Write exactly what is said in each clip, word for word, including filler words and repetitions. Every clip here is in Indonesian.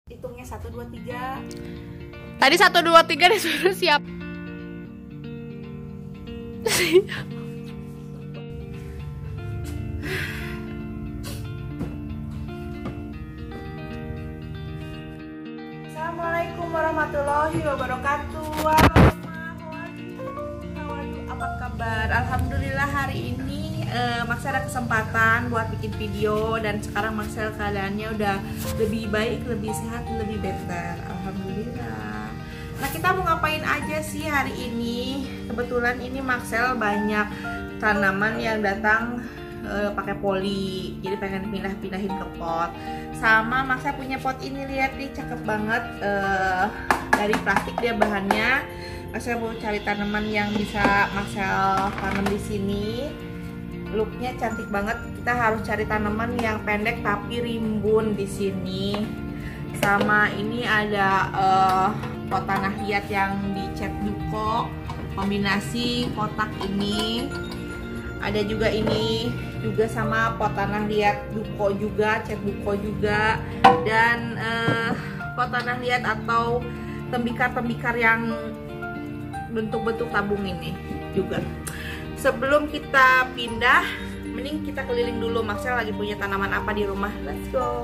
Hitungnya satu dua tiga. Tadi satu dua tiga disuruh siap. Assalamualaikum warahmatullahi wabarakatuh. Halo Ma, how are you? How are you? Apa kabar? Alhamdulillah hari ini uh, Maxel ada kesempatan buat bikin video. Dan sekarang Maxel keadaannya udah lebih baik, lebih sehat, lebih better. Alhamdulillah. Nah, kita mau ngapain aja sih hari ini? Kebetulan ini Maxel banyak tanaman yang datang uh, pakai poli, jadi pengen pindah-pindahin ke pot. Sama Maxel punya pot ini, lihat nih, cakep banget, uh, dari plastik dia bahannya. Maxel mau cari tanaman yang bisa Maxel tanam di sini. Looknya cantik banget. Kita harus cari tanaman yang pendek tapi rimbun di sini. Sama ini ada uh, pot tanah liat yang dicat duko, kombinasi kotak ini. Ada juga ini juga sama pot tanah liat duko juga, cat duko juga. Dan uh, pot tanah liat atau tembikar-tembikar yang bentuk-bentuk tabung ini juga. Sebelum kita pindah, mending kita keliling dulu. Maxel lagi punya tanaman apa di rumah. Let's go.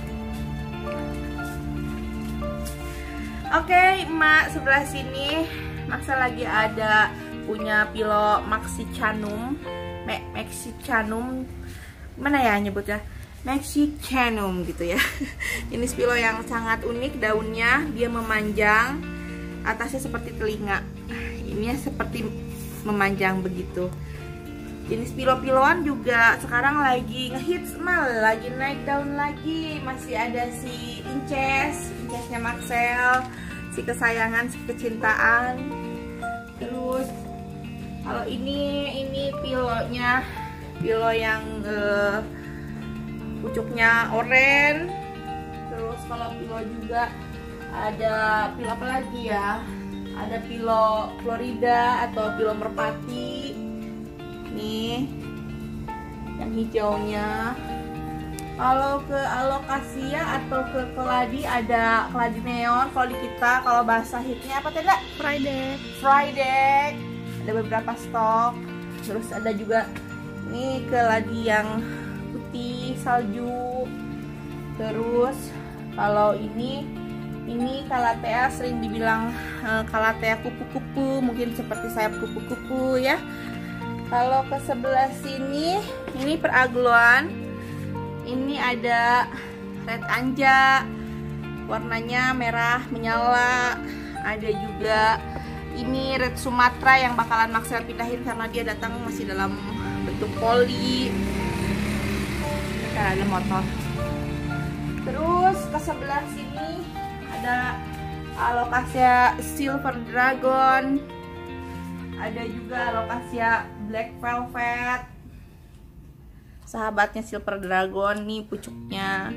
Oke, okay, Mak, sebelah sini Maxel lagi ada punya pilo Mexicanum. Me Mexicanum mana ya nyebutnya? Mexicanum gitu ya. Jenis pilo yang sangat unik, daunnya dia memanjang, atasnya seperti telinga. Ini seperti memanjang begitu. Jenis pilo-piloan juga sekarang lagi ngehits, mal lagi naik daun lagi. Masih ada si Inces, Incesnya Maxel, si kesayangan, si kecintaan. Terus kalau ini ini pilonya, pilo yang uh, pucuknya oranye. Terus kalau pilo juga ada pilo apa lagi ya? Ada pilo Florida atau pilo merpati. Nih yang hijaunya. Kalau ke alokasia atau ke keladi ada keladi neon. Kalau di kita, kalau bahasa hitnya apa tidak? Friday. Friday. Ada beberapa stok. Terus ada juga nih keladi yang putih salju. Terus kalau ini ini Calathea, sering dibilang uh, Calathea kupu-kupu, mungkin seperti sayap kupu-kupu ya. Kalau ke sebelah sini, ini peragloan. Ini ada red anja, warnanya merah menyala. Ada juga ini red Sumatra yang bakalan Maxel pindahin karena dia datang masih dalam bentuk poli. Nah, ada motor. Terus ke sebelah sini ada alokasia silver dragon, ada juga alokasia black velvet, sahabatnya silver dragon nih pucuknya.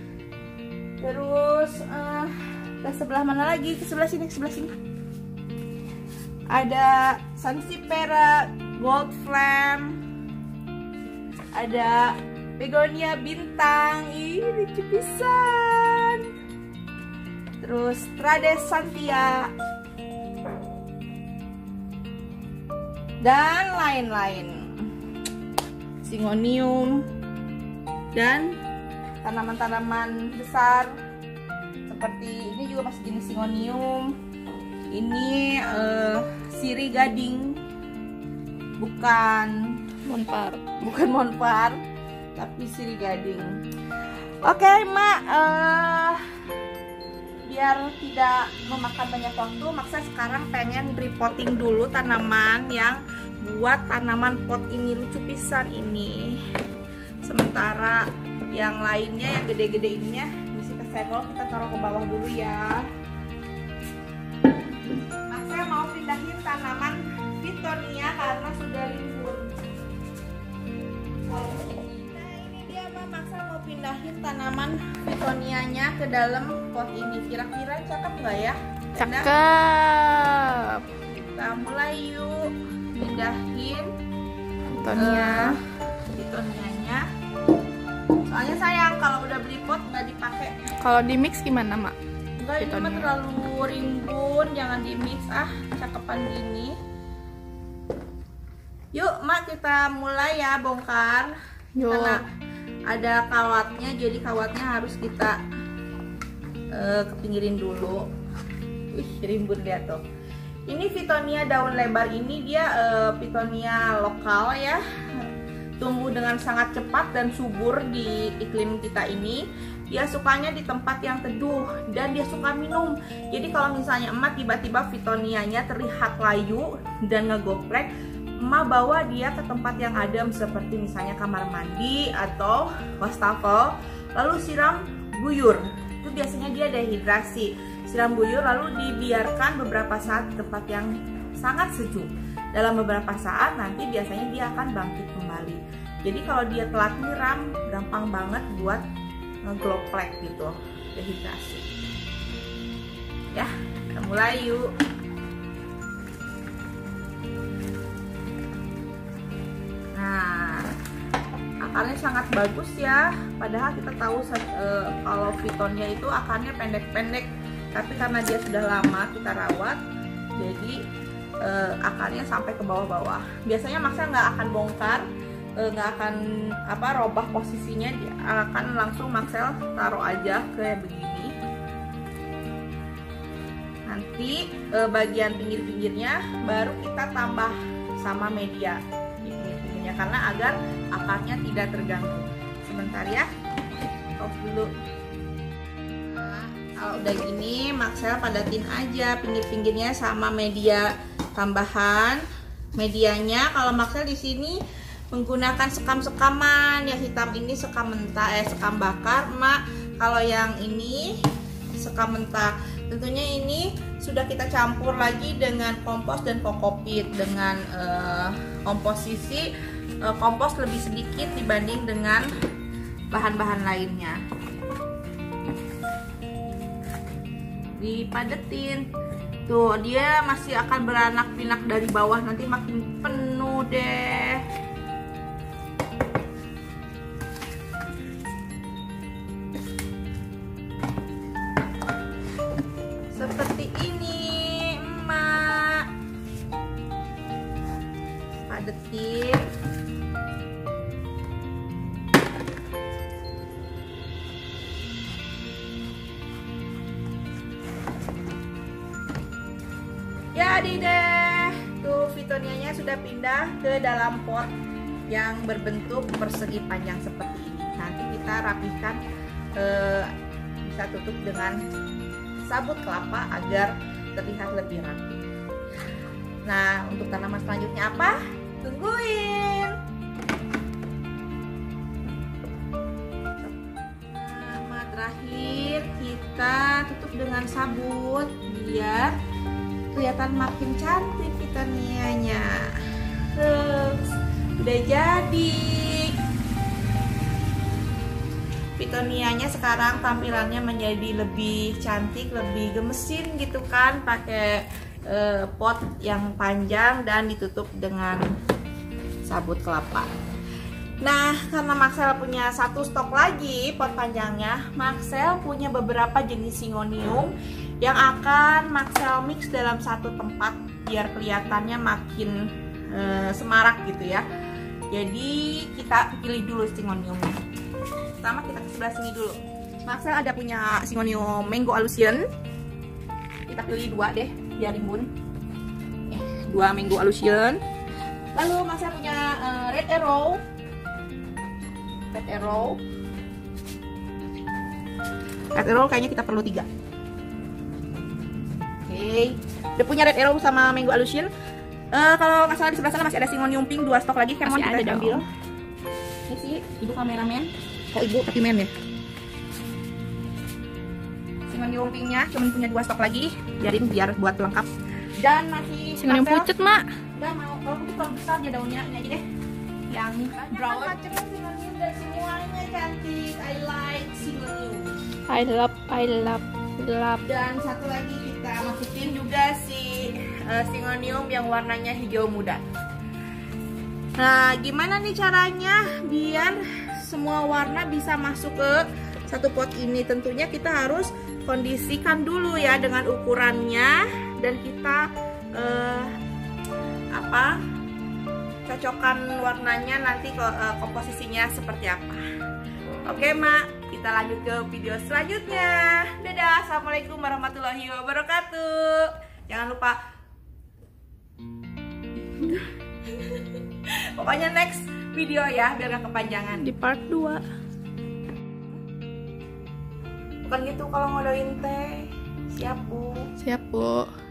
Terus uh, ke sebelah mana lagi? Ke sebelah sini, ke sebelah sini ada sansevieria gold flame, ada begonia bintang, ih lucu pisan. Terus Tradescantia dan lain-lain, Syngonium dan tanaman-tanaman besar seperti ini juga masih jenis Syngonium. Ini uh, sirih gading, bukan Monpar, bukan monpar, tapi sirih gading. Oke, okay, Mak. Uh, biar tidak memakan banyak waktu, Maxel sekarang pengen repotting dulu tanaman yang buat tanaman pot ini, lucu pisan ini. Sementara yang lainnya yang gede-gede ininya bisa ke senggol, kita taruh ke bawah dulu ya. Maxel mau pindahin tanaman Fittonia karena sudah rimbun. Maxel mau pindahin tanaman Fittonianya ke dalam pot ini. Kira-kira cakep nggak ya? Cakep. Kita mulai yuk pindahin Fittonia. uh, Fittonianya. Soalnya sayang kalau udah beli pot nggak dipakai. Kalau di mix gimana, Mak? Enggak, ini mah terlalu rimbun, jangan di mix. Ah, cakepan gini. Yuk, Mak, kita mulai ya bongkar. Yuk. Karena ada kawatnya, jadi kawatnya harus kita uh, kepinggirin dulu. Wih, rimbun lihat tuh. Ini Fittonia daun lebar ini dia uh, Fittonia lokal ya. Tumbuh dengan sangat cepat dan subur di iklim kita ini. Dia sukanya di tempat yang teduh dan dia suka minum. Jadi kalau misalnya emak tiba-tiba Fittonianya terlihat layu dan ngegoplek, emak bawa dia ke tempat yang adem seperti misalnya kamar mandi atau wastafel, lalu siram guyur. Itu biasanya dia dehidrasi. Siram guyur lalu dibiarkan beberapa saat di tempat yang sangat sejuk. Dalam beberapa saat nanti biasanya dia akan bangkit kembali. Jadi kalau dia telat nyiram, gampang banget buat ngegloplek gitu, dehidrasi. Ya, kita mulai yuk. Nah, akarnya sangat bagus ya. Padahal kita tahu uh, kalau Fittonia itu akarnya pendek-pendek, tapi karena dia sudah lama kita rawat, jadi uh, akarnya sampai ke bawah-bawah. Biasanya Maxel nggak akan bongkar, nggak uh, akan apa robah posisinya, dia akan langsung Maxel taruh aja kayak begini. Nanti uh, bagian pinggir-pinggirnya baru kita tambah sama media di pinggir-pinggirnya, karena agar akarnya tidak terganggu. Sebentar ya, off dulu. Kalau udah gini, Maxel padatin aja pinggir-pinggirnya sama media tambahan. Medianya kalau Maxel di sini menggunakan sekam-sekaman. Yang hitam ini sekam mentah, eh sekam bakar. Mak, kalau yang ini sekam mentah. Tentunya ini sudah kita campur lagi dengan kompos dan kokopit. Dengan eh, komposisi eh, kompos lebih sedikit dibanding dengan bahan-bahan lainnya. Dipadetin tuh, dia masih akan beranak pinak dari bawah, nanti makin penuh deh. Seperti ini emak, padetin. Jadi deh, tuh Fittonianya sudah pindah ke dalam pot yang berbentuk persegi panjang seperti ini. Nanti kita rapihkan, eh, bisa tutup dengan sabut kelapa agar terlihat lebih rapi. Nah, untuk tanaman selanjutnya apa? Tungguin. Nah, terakhir kita tutup dengan sabut biar kelihatan makin cantik Fittonianya. Terus udah jadi. Fittonianya sekarang tampilannya menjadi lebih cantik, lebih gemesin gitu kan, pakai uh, pot yang panjang dan ditutup dengan sabut kelapa. Nah, karena Maxel punya satu stok lagi pot panjangnya, Maxel punya beberapa jenis Syngonium yang akan Maxel mix dalam satu tempat biar kelihatannya makin e, semarak gitu ya. Jadi kita pilih dulu Syngoniumnya. Pertama kita ke sebelah sini dulu. Maxel ada punya Syngonium Mango Allusion. Kita pilih dua deh biar rimbun. Eh, dua Mango Allusion. Lalu Maxel punya e, Red Arrow. Red Arrow. Red Arrow kayaknya kita perlu tiga. Oke, udah punya Red Arrow sama Mango Allusion. Uh, kalau nggak salah di sebelah sana masih ada Syngonium Pink, dua stok lagi. Kemon kita ada ambil. Ini sih ibu kameramen. Oh ibu tapi men ya. Syngonium Pinknya cuma punya dua stok lagi. Biarin biar buat lengkap. Dan masih Syngonium pucet mak. Udah mau kalau pucet kalau besar dia daunnya ini aja deh. Yang brown. Macamnya Syngonium dan semuanya cantik. I like Syngonium. I love, I love, love. Dan satu lagi kita masukin juga si uh, Syngonium yang warnanya hijau muda. Nah, gimana nih caranya biar semua warna bisa masuk ke satu pot ini. Tentunya kita harus kondisikan dulu ya dengan ukurannya, dan kita eh, apa cocokkan warnanya nanti eh, komposisinya seperti apa. Oke Mak, kita lanjut ke video selanjutnya. Dadah, assalamualaikum warahmatullahi wabarakatuh. Jangan lupa pokoknya next video ya, biar gak kepanjangan. Di part dua. Bukan gitu kalau ngodoin teh. Siap Bu. Siap, Bu.